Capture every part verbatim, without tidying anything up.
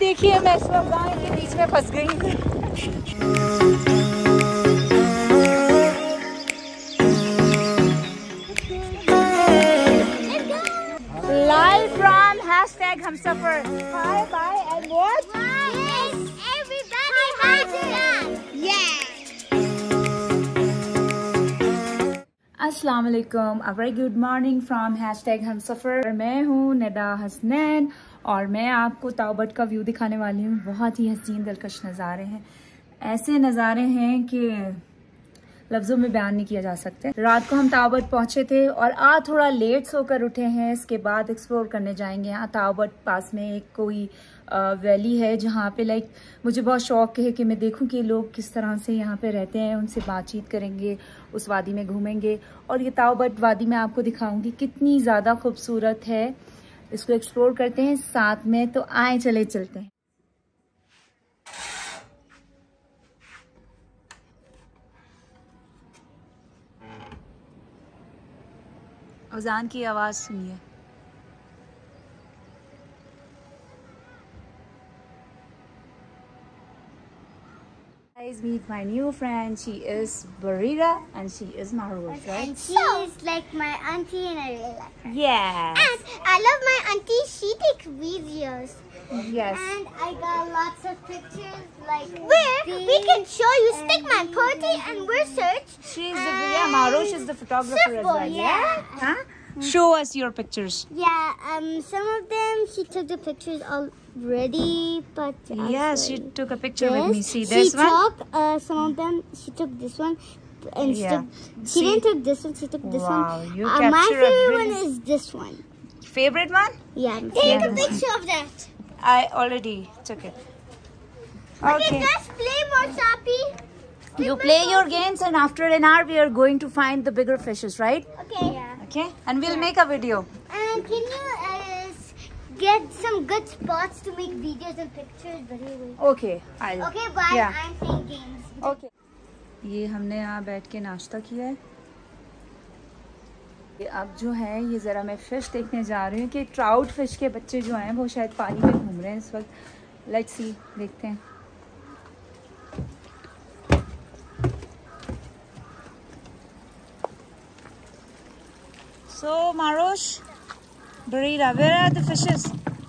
देखिए मैं इस वक्त गाँव के बीच में फंस गई हूँ। Live from hashtag Humsafar. Hi, bye, and what? Yes, everybody has that. Yeah. अस्सलाम वालेकुम, a very good morning from hashtag Humsafar. मैं हूँ निदा हसनैन और मैं आपको ताओबट का व्यू दिखाने वाली हूँ। बहुत ही हसीन दिलकश नज़ारे हैं, ऐसे नज़ारे हैं कि लफ्ज़ों में बयान नहीं किया जा सकते। रात को हम ताओबट पहुँचे थे और आज थोड़ा लेट सोकर उठे हैं। इसके बाद एक्सप्लोर करने जाएंगे। यहाँ ताओबट पास में एक कोई वैली है जहाँ पे लाइक मुझे बहुत शौक है कि मैं देखूँ कि लोग किस तरह से यहाँ पे रहते हैं, उनसे बातचीत करेंगे, उस वादी में घूमेंगे और ये ताओबट वादी मैं आपको दिखाऊंगी कितनी ज़्यादा खूबसूरत है। इसको एक्सप्लोर करते हैं साथ में, तो आए चले चलते हैं। अज़ान की आवाज़ सुनिए। Guys, meet my new friend. She is Barira and she is Mahrooz, right? And she is like my auntie and I really like her. Yes. And I love my auntie. She takes videos. Yes. And I got lots of pictures like where these. We can show you Stickman party and we're search. She's the yeah, Mahrooz is the photographer as well. Yeah. Yeah. Huh? Show us your pictures. Yeah. Um. Some of them she took the pictures already, but Yes, she took a picture this. with me. See this she one? took uh, some of them. She took this one. And she, Yeah. took, she See? didn't take this one. She took this Wow, one. you uh, my capture a favorite one brilliant- is this one. Favorite one? Yeah. Take Yeah. a picture of that. I already took it. Okay, Okay. let's play more Sappy. You play your games and after an hour we are going to find the bigger fishes, right? Okay. Yeah. Okay. And we'll make a video. And can you uh, s- get some good spots to make videos and pictures? Very well. Okay. I'll. Okay, bye. Yeah. I'm playing games. Okay. ये हमने यहाँ बैठ के नाश्ता किया है। ये अब जो है ये ज़रा मैं फ़िश देखने जा रही हूँ कि ट्राउट फ़िश के बच्चे जो हैं वो शायद पानी में घूम रहे हैं इस वक्त। लेट्स सी, देखते हैं। So Mahrooz, Barira, where are the fishes?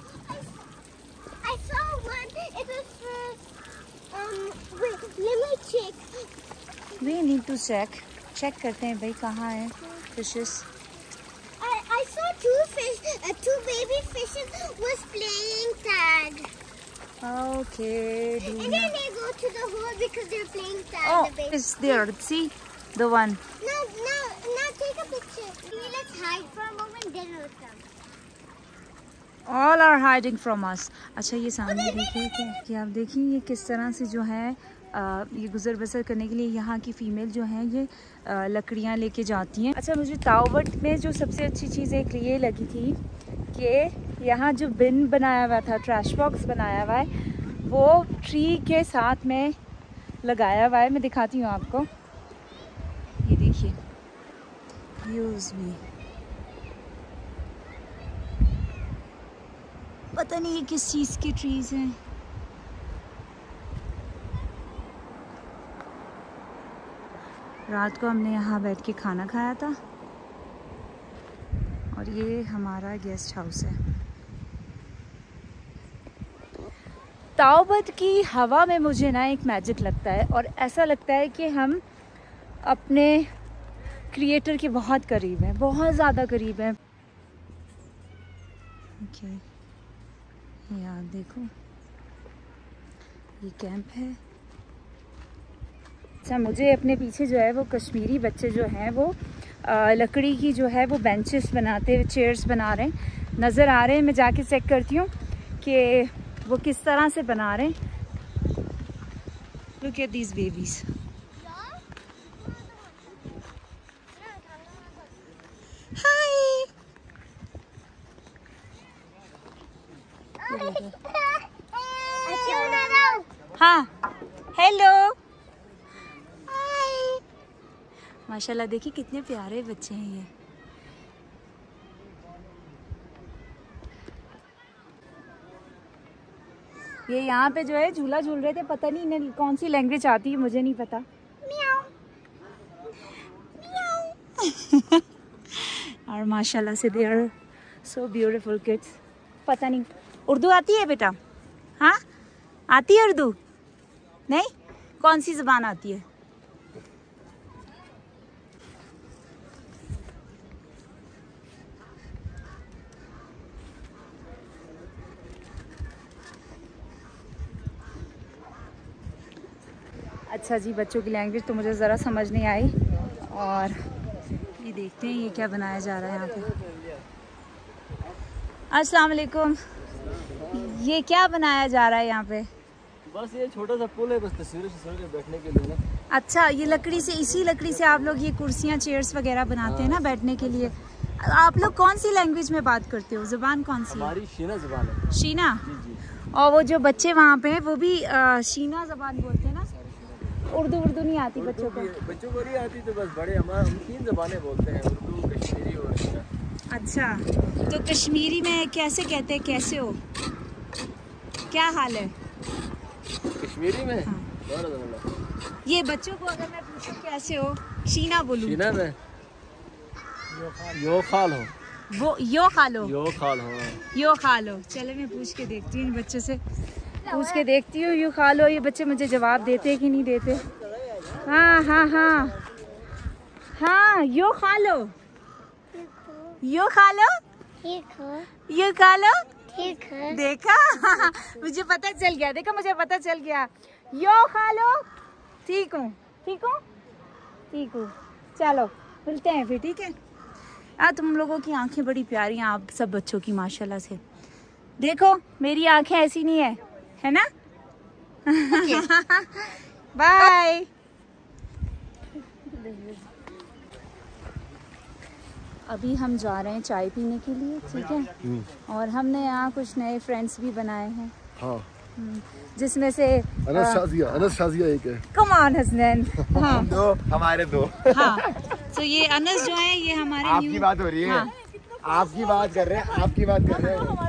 I saw one. It was for. Um. Wait. Let me check. We need to check. Check करते हैं भाई कहाँ है fishes. I I saw two fish. Uh, two baby fishes was playing tag. Okay. do And then they go to the hole because they're playing tag. Oh, the baby. it's there. See, the one. Now, now, now take a picture. Let's hide for a moment, then we'll come. All are hiding from us. अच्छा ये सामने देखिए क्या कि आप देखिए ये किस तरह से जो है आ, ये गुजर बसर करने के लिए यहाँ की फीमेल जो हैं ये आ, लकड़ियाँ लेके जाती हैं। अच्छा मुझे ताओबट में जो सबसे अच्छी चीज़ एक ये लगी थी कि यहाँ जो बिन बनाया हुआ था, ट्रैश बॉक्स बनाया हुआ है, वो ट्री के साथ में लगाया हुआ है। मैं दिखाती हूँ आपको, ये देखिए व्यूज़ भी। पता नहीं ये किस चीज़ की ट्रीज़ हैं। रात को हमने यहाँ बैठ के खाना खाया था और ये हमारा गेस्ट हाउस है। ताओबट की हवा में मुझे ना एक मैजिक लगता है और ऐसा लगता है कि हम अपने क्रिएटर के बहुत करीब हैं, बहुत ज़्यादा करीब हैं। ओके, ये आप देखो ये कैंप है। अच्छा मुझे अपने पीछे जो है वो कश्मीरी बच्चे जो हैं वो आ, लकड़ी की जो है वो बेंचेस बनाते हुए, चेयर्स बना रहे हैं, नज़र आ रहे हैं। मैं जाके चेक करती हूँ कि वो किस तरह से बना रहे हैं। Look at these babies. Hi. हाँ, हेलो। माशाल्लाह देखिए कितने प्यारे बच्चे हैं ये। ये यहाँ पे जो है झूला झूल रहे थे, पता नहीं इन्हें कौन सी लैंग्वेज आती है, मुझे नहीं पता। और माशाल्लाह से they are so beautiful kids. पता नहीं उर्दू आती है बेटा? हाँ आती है उर्दू? नहीं, कौन सी ज़बान आती है? अच्छा जी, बच्चों की लैंग्वेज तो मुझे ज़रा समझ नहीं आई। और ये देखते हैं ये क्या बनाया जा रहा है यहाँ पे। अस्सलाम वालेकुम, ये क्या बनाया जा रहा है यहाँ पे? बस ये छोटा सा पुल है, बस तस्वीरें तस्वीरें बैठने के लिए ना। अच्छा, ये लकड़ी से, इसी लकड़ी से आप लोग ये कुर्सियाँ चेयर्स वगैरह बनाते हैं ना बैठने के लिए। आप लोग कौन सी लैंग्वेज में बात करते हो? ज़बान कौन सी है? हमारी शीना ज़बान है। शीना? जी जी। और वो जो बच्चे वहाँ पे हैं वो भी आ, शीना ज़बान बोलते हैं ना? उर्दू उर्दू नहीं आती बच्चों को? बच्चों को नहीं आती, तो बस बड़े हमारा हम तीन ज़बानें बोलते हैं, उर्दू, कश्मीरी और शीना। अच्छा, तो कश्मीरी में कैसे कहते हैं? कैसे हो, क्या हाल है कश्मीरी में? हाँ। ये बच्चों को अगर मैं पूछूं कैसे हो, शीना बोलूं? शीना में यो खाल हो, वो यो खा लो, यो खाल हो, यो खा लो। चले मैं पूछ के देखती हूँ इन बच्चों से, पूछ के देखती हूँ यो खा लो। ये बच्चे मुझे जवाब देते कि नहीं देते? हाँ हाँ हाँ हाँ, यो खा लो, यो खा लो, यो खा लो। देखा मुझे पता चल गया, देखा मुझे पता चल गया। यो खा लो। ठीक हूँ, ठीक हूँ, ठीक हूँ। चलो मिलते हैं फिर, ठीक है? आ, तुम लोगों की आंखें बड़ी प्यारी हैं, आप सब बच्चों की माशाल्लाह से। देखो मेरी आंखें ऐसी नहीं है, है ना? बाय। अभी हम जा रहे हैं चाय पीने के लिए, ठीक है? और हमने यहाँ कुछ नए फ्रेंड्स भी बनाए हैं। हाँ, जिसमें से अनस शाजिया, अनस शाजिया एक है। Come on Hasnain. हाँ दो हमारे दो। हाँ, तो ये अनस जो है ये हमारे आपकी न्यू... बात हो रही है। हाँ। आपकी बात कर रहे हैं, आपकी बात कर रहे हैं।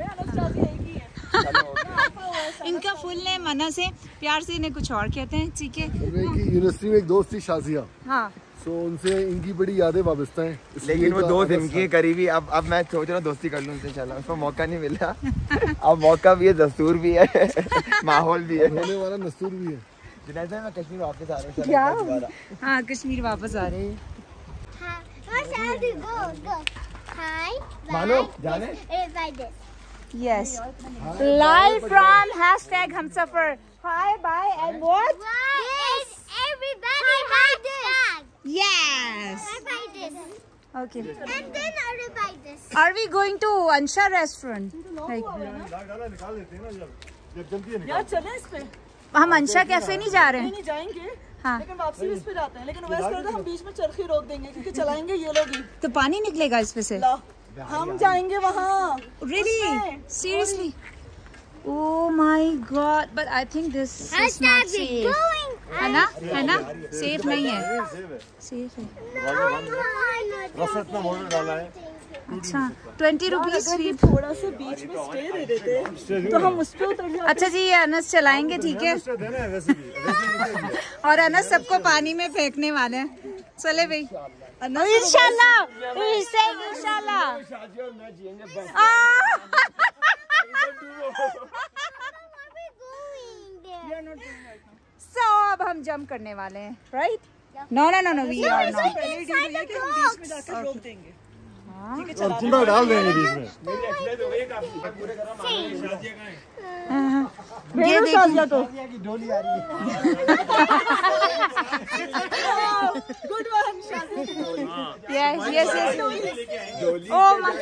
इनका फुल नेम अनस है, प्यार से इन्हें कुछ और कहते हैं, ठीक है? यूनिवर्सिटी में एक दोस्त थी शाजिया, हाँ, तो उनसे इनकी बड़ी यादें वाबस्ता हैं। लेकिन वो दोस्त इनकी करीबी, अब अब मैं सोच रहा हूँ दोस्ती कर लूँ उनसे, चला उसको मौका नहीं मिला। अब मौका भी है, दस्तूर भी है, माहौल भी है, होने वाला दस्तूर भी है। जुनैद भाई मैं कश्मीर वापस आ रहा हूँ। क्या? हाँ कश्मीर वापस आ रहे हैं। मानो जाने। Yes. Live from hashtag Humsafar. Hi, bye, and what? Yes. Everybody buy this. Yes. I buy this. Okay. And then I will buy this. Are we going to Ansha restaurant? Like, यार चले इस पे, हम Ansha cafe नहीं जा रहे नहीं हैं। नहीं जाएंगे, हाँ। लेकिन वापसी इस पे जाते हैं। लेकिन वैसे करते हम बीच में चरखी रोक देंगे क्योंकि चलाएंगे ये लोग ही। तो पानी निकलेगा इसमें से? ला, हम जाएंगे वहाँ। Really? Seriously? Oh my God! But I think this is not safe. है ना? है ना? Safe नहीं है। Safe है। रसद में मोटर डाला है। अच्छा, ट्वेंटी रुपीज फी। थोड़ा सा बीच में स्टे दे देते तो हम उस पे उतर जाते। अच्छा जी, ये अनस चलाएंगे, ठीक है? और अनस सबको पानी में फेंकने वाले हैं। चले भाई, इंशाल्लाह, इंशाल्लाह। सो अब हम जंप करने वाले हैं, right? No no no no, we are not. पहले ही डील है कि हम बीच में जाकर रोक देंगे। और कूड़ा डाल देंगे बीच में। ये देखिए तो डोली आ रही good one. Yes yes yes. है। ओह माय,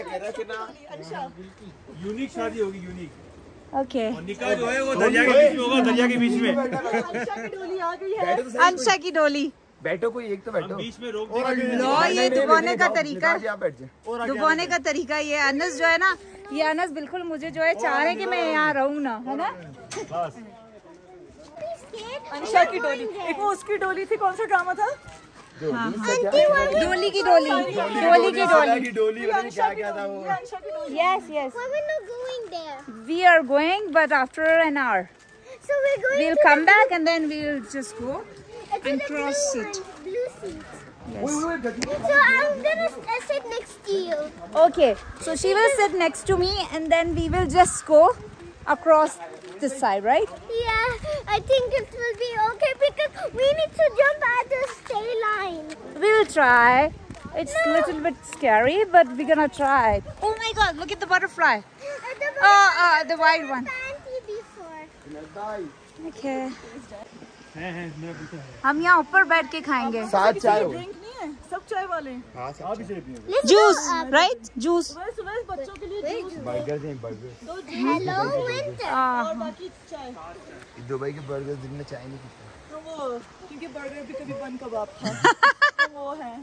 यूनिक शादी होगी, यूनिक। ओके। निकाह जो है वो दरिया के बीच में होगा, दरिया के बीच में। अंशा की डोली आ गई है। अंशा की डोली। बैठो कोई एक तो बैठो। बीच में रोक देंगे। लो, ये दुबोने का तरीका, आप बैठ जाए। दुबोने का तरीका। ये अनस जो है ना, ये अनस बिल्कुल मुझे जो है चाह रहे कि मैं यहाँ रहूँ ना, है ना? अंशा की डोली, एक वो उसकी डोली थी, कौन सा ड्रामा था? डोली की डोली डोली की डोली की डोली पता नहीं क्या क्या था वो। Yes yes Why we're not going there? We are going but after an hour So we're going we'll to come the back and then we'll just go blue, to and the cross blue it. one, blue seat. yes. So I'm gonna uh, sit next to you. Okay, so she will sit next to me and then we will just go across this side, right? Yeah, I think it will be okay because we need to jump at the stay line. We'll try. It's a little bit scary, but we're gonna try. Oh my god, look at the butterfly. Uh, the Oh, uh, the white one. Auntie before. Okay. है है मेरा पीछे है। हम यहाँ ऊपर बैठ के खाएंगे. साथ चाय हो। ड्रिंक नहीं है, सब चाय वाले हैं। हाँ आप भी चाहिए पिए। Let's Juice, go up. right? Juice. सुबह सुबह बच्चों के लिए जूस, बर्गर हैं बर्गर। दो जूस Hello, Winter. Uh, और बाकी चाय। दुबई के बर्गर दिन में चाय नहीं पीते। तो वो क्योंकि बर्गर भी कभी बन कबाब था, तो वो है।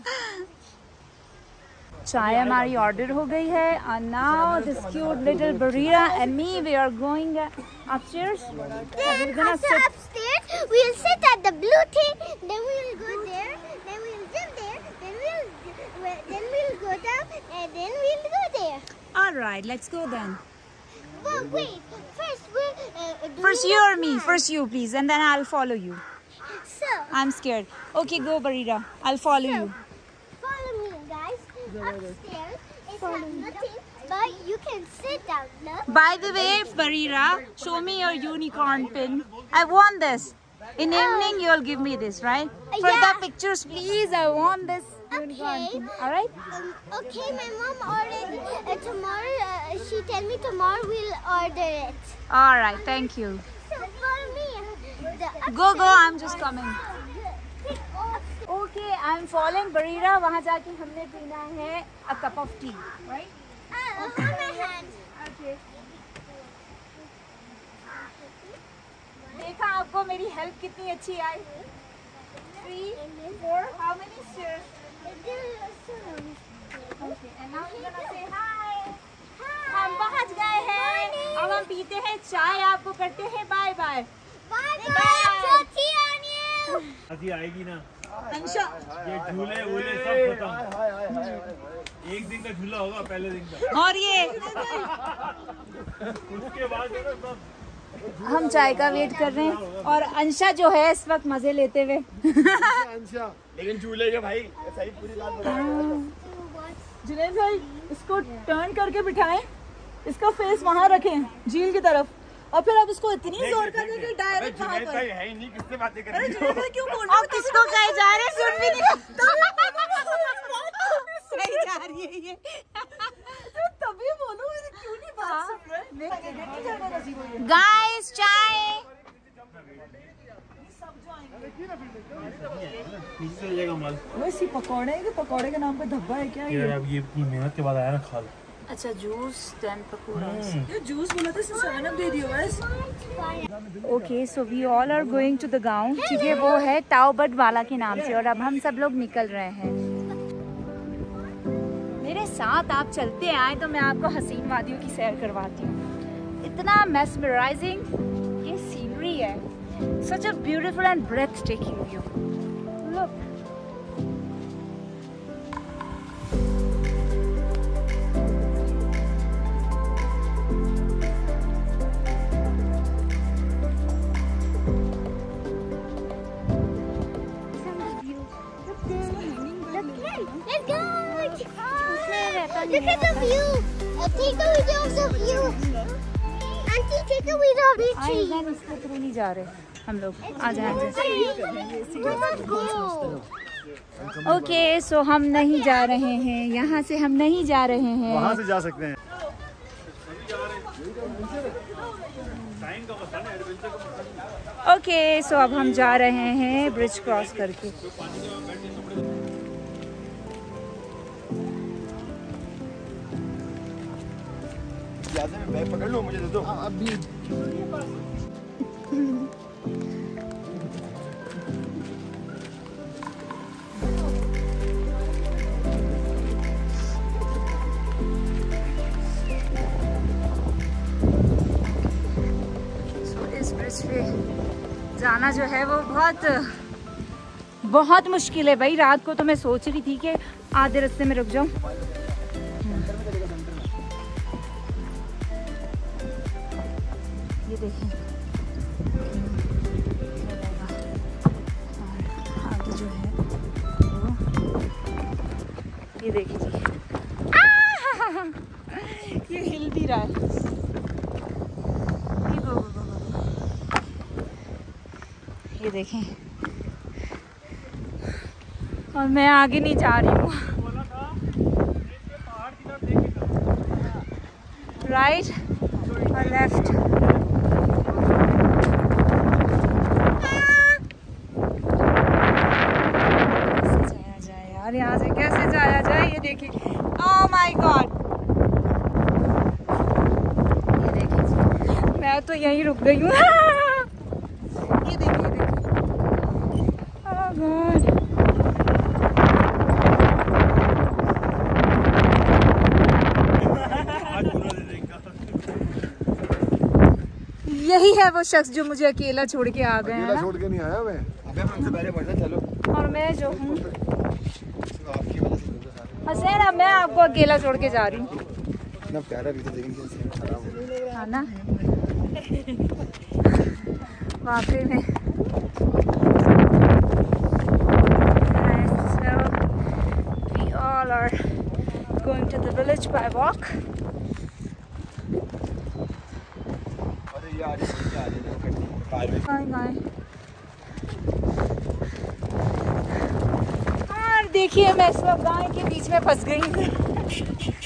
चाय हमारी ऑर्डर हो गई है and now this cute little Barira and me we are going upstairs. Then after upstairs, we'll sit at the blue thing. Then we'll go there. Then we'll jump there. Then we'll then we'll go down and then we'll go there. All right, let's go then. But wait, first we'll uh, do First you or me? First you please and then I'll follow you. So I'm scared. Okay, go Barira. I'll follow you. follow me, guys. Upstairs, it's not nothing, but you can sit down. Look. By the way, Barira, show me your unicorn pin. I want this. In evening, you'll give me this, right? For Yeah. the pictures, please. I want this unicorn Okay. pin. All right? Um, okay, my mom already. Uh, tomorrow, uh, she tell me tomorrow we'll order it. All right. Thank you. So follow me. The Go, go. I'm just coming. Okay, I'm following Barira. वहाँ जाके हमने पीना है a cup of tea, right? Uh, hold my hand. Okay. देखा आपको मेरी help कितनी अच्छी आई? Three, four. How many stairs? Okay, and now we're gonna say hi. हम पहुँच गए हैं. अब हम पीते हैं चाय. आपको करते हैं bye bye. Bye bye. Toti on you. अभी आएगी ना। अंशा. ये झूले वूले सब खत्म। एक दिन का झूला होगा पहले दिन का। और ये उसके बाद जो ना सब हम चाय का वेट कर रहे हैं और अंशा जो है इस वक्त मजे लेते हुए. लेकिन झूले के भाई सही पूरी बात बता। जुनैद भाई इसको टर्न करके बिठाएं, इसका फेस वहाँ रखें झील की तरफ और फिर आप इसको इतनी जोर कर दें कि डायरेक्ट वहाँ पर। है ही नहीं किससे बातें कर अरे रही जुनैद हो? भाई क्यों बोल रहे हो? किसको कहे जा रहे सुन भी नहीं सही जा रही है ये. तभी बोलो, मेरी क्यों नहीं बात सुन रहे? नहीं जाने नसीब हुई है। गाइस चाय. नीचे चले जाएगा माल। वैसे पकौड़े हैं कि पकौड़े के नाम पे धब्बा है क्या ये? यार अब ये इतनी मेहनत के बाद आया ना खा लो। अच्छा जूस देन पकौड़ास. ये जूस बोला था सनम दे दियो बस। Okay so we all are going to the गांव. ठीक है, वो है ताओबट वाला के नाम से और अब हम सब लोग निकल रहे हैं. मेरे साथ आप चलते आए तो मैं आपको हसीन वादियों की सैर करवाती हूँ. इतना मेस्मराइजिंग ये सीनरी है. Such a beautiful and breath taking view. Look. Let's go. Look at the view. Uh, take a video of the view. Auntie, take a video of the tree. इसके थ्रू नहीं जा रहे हम लोग. आ जाए. Let's go. Okay so हम नहीं जा रहे हैं. यहाँ से हम नहीं जा रहे हैं. वहाँ से जा सकते हैं. ओके सो अब हम जा रहे हैं ब्रिज क्रॉस करके. ज्यादा मैं बैग पकड़ लूं, मुझे दे दो। अभी इस ब्रिज पे जाना जो है वो बहुत बहुत मुश्किल है भाई। रात को तो मैं सोच रही थी कि आधे रास्ते में रुक जाऊं। ये देखें, और आगे जो है वो ये देखिए जी, ये हिल भी रहा है। ये गो, गो, गो, गो। ये देखें, और मैं आगे नहीं जा रही हूँ। राइट और लेफ्ट। कैसे जाया जाए यार, यहाँ से कैसे जाया जाए? ये देखिए, ओह माय गॉड, ये देखिए, मैं तो यहीं रुक गई हूँ। ये देखिए, ये देखिए, ओह गॉड। यही है वो शख्स जो मुझे अकेला छोड़ के आ गए हैं। छोड़ के नहीं आया मैं। अबे हमसे पहले बढ़ना, चलो। और मैं जो हूँ हसैन, अब मैं आपको अकेला छोड़ के जा रही हूँ। इतना प्यारा भी तो देखेंगे, हाँ ना, वाकई में। We all are going to the village by walk. और देखिए, मैं इस वक्त गाय के बीच में फंस गई हूँ।